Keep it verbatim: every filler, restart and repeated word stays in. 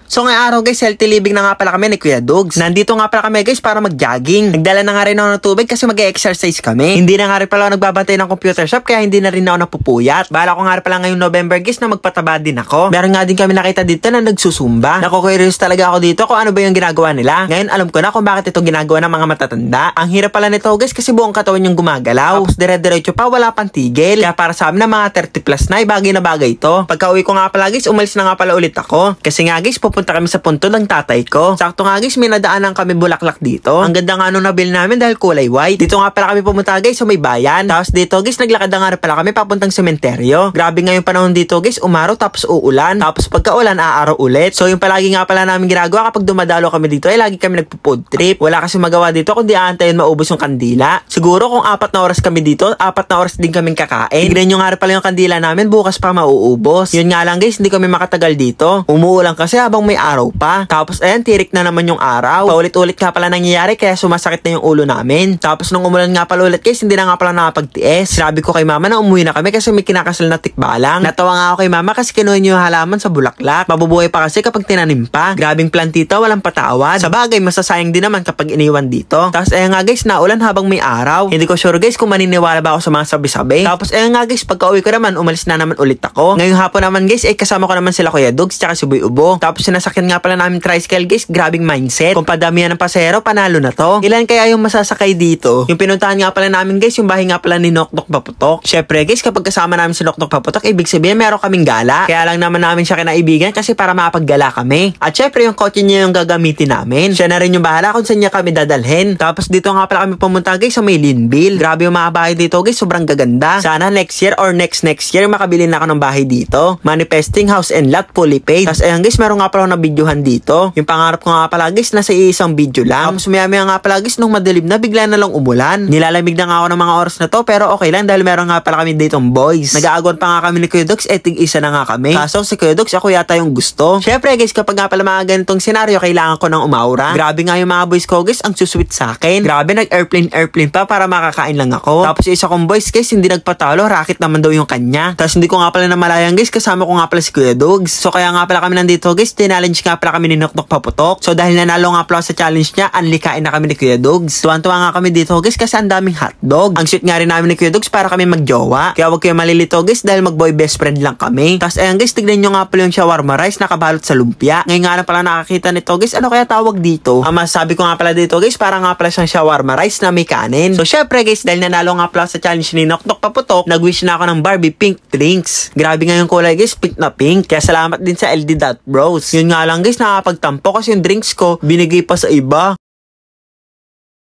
So ngayong araw guys, healthy living na nga pala kami ni Kuya Dogs. Nandito nga pala kami guys para mag-jogging. Nagdala na nga rin ako ng tubig kasi mag-exercise kami. Hindi na nga rin pala ako nagbabantay ng computer shop kaya hindi na rin ako napupuyat. Bala ko nga rin pala ngayong November guys na magpataba din ako. Meron nga din kami nakita dito na nagsusumba. Naku-curious talaga ako dito kung ano ba yung ginagawa nila. Ngayon alam ko na kung bakit ito ginagawa ng mga matatanda. Ang hirap pala nito guys kasi buong katawan yung gumagalaw. Tapos dire-diretso pa, wala pang tigil. Kaya para sa amin na mga thirty plus na, bagay na bagay ito. Pagka uwi ko nga pala guys, umalis na nga pala ulit ako. Kasi nga guys, pupunta kami sa punto ng tatay ko. Sakto nga guys, may nadaanan kami bulaklak dito. Ang ganda nga nung nabil namin dahil kulay white. Dito nga pala kami pumunta guys sa may bayan. Tapos dito guys, naglakad na nga rin pala kami papuntang sementeryo. Grabe nga yung panahon dito guys, umaraw tapos uulan. Tapos pagka ulan, aaraw ulit. So yung palagi nga pala namin ginagawa kapag dumadalo kami dito ay lagi kami nagpo-food trip. Wala kasi magawa dito kundi aantayin maubos yung kandila. Siguro kung apat na oras kami dito, apat na oras din kaming kakain. Tignan nyo nga rin pala yung kandila namin, bukas pa mauubos. Yun nga lang guys, hindi kami makatagal dito. Umuulan kasi habang may araw pa. Tapos ayan, tirik na naman yung araw. Paulit-ulit nga pala nangyayari kaya sumasakit na yung ulo namin. Tapos nung umulan nga pala ulit guys, hindi na nga pala nakapagtiis. Sabi ko kay mama na umuwi na kami kasi may kinakasal na tikbalang. Natawa nga ako kay mama kasi kinuha niyo yung halaman sa bulaklak. Mabubuhay pa kasi kapag tinanim pa. Grabing plantita, walang patawad. Sa bagay, masasayang din naman kapag iniwan dito. Tapos ayan nga guys, naulan habang may araw. Hindi ko sure guys kung maniniwala ba ako sa mga sabi-sabi. Tapos ayan nga guys, pagka uwi ko naman, umalis na naman ulit ako. Ngayong hapon naman guys, eh kasama ko naman sila Kuya Dogs tsaka si Boy Ubo. Tapos sinasakyan nga pala namin tricycle guys, grabing mindset. Kung padamihan ng pasero, panalo na to. Ilan kaya yung masasakay dito? Yung pinuntahan nga pala namin guys, yung bahay nga pala ni Noknok Paputok. Syempre guys, kapag kasama namin si Noknok Paputok, ibig sabihin meron kaming gala. Kaya lang naman namin siya kinaibigan kasi para mapaggala kami. At syempre yung kotse niya yung gagamitin namin. Siya na rin yung bahala kung saan niya kami dadalhin. Tapos dito nga pala kami pumunta guys sa may Linville. Grabe yung mga bahay dito guys, sobrang gaganda. Sana next year or next next year makabili na ako ng bahay dito. Manifesting house and lot fully paid. Tapos ayan guys, meron nga pala na videohan dito. Yung pangarap ko nga pala guys, nasa isang video lang. Tapos maya-maya nga pala guys, nung madilim na, bigla na lang umulan. Nilalamig na nga ako ng mga oras na to, pero okay lang dahil meron nga pala kami ditong boys. Nag-aagon pa nga kami ni Kuya Dogs, eh tig-isa na nga kami. Kaso si Kuya Dogs, ako yata yung gusto. Syempre guys, kapag nga pala mga ganitong senaryo, kailangan ko ng umaura. Grabe nga yung mga boys ko guys, ang susweet sa akin. Grabe, nag-airplane airplane pa para makakain lang ako. Tapos isa kong boys guys, hindi nagpatalo, racket naman daw yung kanya. Tapos hindi ko nga pala namalayan guys, kasama ko nga pala si Kuya Dogs. So kaya nga pala kami nandito guys, tinallenge nga pala kami ni Noknok Paputok. So dahil nanalo nga pala sa challenge niya, anlikain na kami ni Kuya Dogs. Tuwan-tuwa nga kami dito guys kasi ang daming hotdog. Ang sweet nga rin namin ni Kuya Dogs para kami magjowa. Kaya wag kayo malilito guys dahil mag-boy best friend lang kami. Tapos ayan guys, tignan nyo nga pala yung shawarma rice nakabalot sa lumpia. Ngayon nga na pala nakakita nito guys, ano kaya tawag dito? Ang masasabi ko nga pala dito guys, para nga pala siyang shawarma rice na may kanin. So syempre guys, dahil nanalo nga pala sa challenge ni Noknok Paputok, nag-wish na ako ng Barbie pink drinks. Grabe nga yung kulay guys, pink na pink. Kaya salamat din sa L D Dot Bros. Yun nga lang guys, nakapagtampo kasi yung drinks ko binigay pa sa iba.